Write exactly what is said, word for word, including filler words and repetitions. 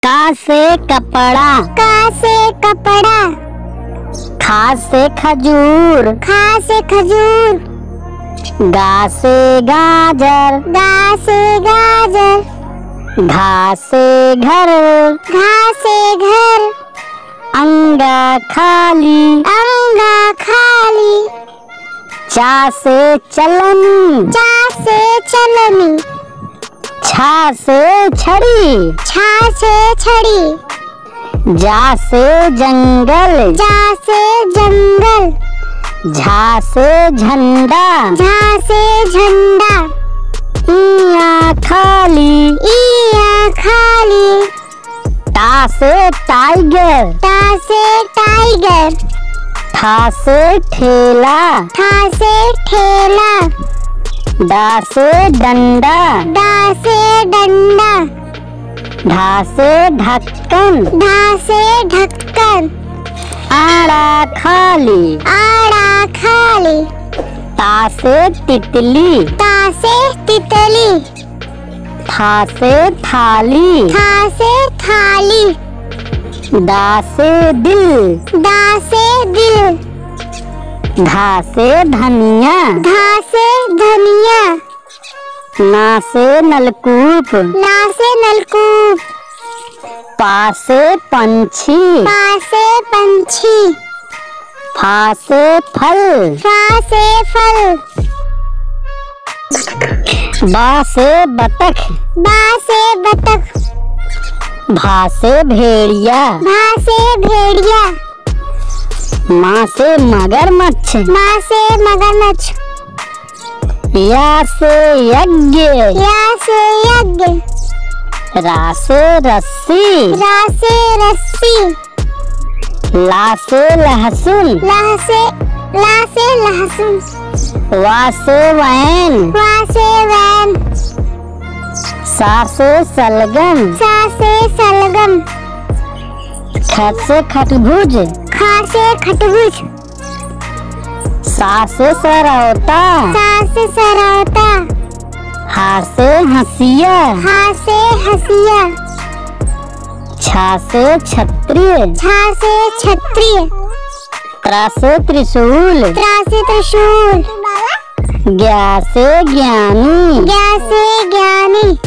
का से कपड़ा, का से कपड़ा। खा से खजूर, खा से खजूर। गा से गाजर, गा से गाजर। घा से घर, घा से घर। अंगा खाली, अंगा खाली। चा से चलनी, चा से चलनी। छा से छड़ी, छा से छड़ी। जा से जंगल, जा से जंगल। झा से झंडा, झा से झंडा। इया खाली, इया खाली। टा से टाइगर, टा से टाइगर। ठा से ठेला, ठा से ठेला। डा से डंडा, डा से डंडा। ढा से ढक्कन, ढा से ढक्कन। आड़ा खाली, आड़ा खाली। ता से तितली, ता से तितली। था से थाली, था से थाली। दा से दिल, दा से दिल। धा से धनिया, धा से धनिया। ना से नलकूप, ना से नलकूप। पा से पंछी, पा से पंछी। फा से फल, फा से फल। बा से बतख, बा से बतख। भा से भेड़िया, भा से भेड़िया। माँ से मगरमच्छ, माँ से मगरमच्छ। या से यज्ञ, या से यज्ञ। रा से रस्सी, रा से रस्सी। ला से लहसुन, ला से ला से लहसुन। वा से वैन, वा से वैन। सा से सलगम, सा से सलगम। ख से खटभुज, खा से खटभुज। सा से सरौता, सा से सरौता। हा से हंसिया, हा से हंसिया। छा से क्षत्रिय, छा से क्षत्रिय। त्रा से त्रिशूल, त्रा से त्रिशूल। ज्ञा से ज्ञानी, ज्ञा से ज्ञानी।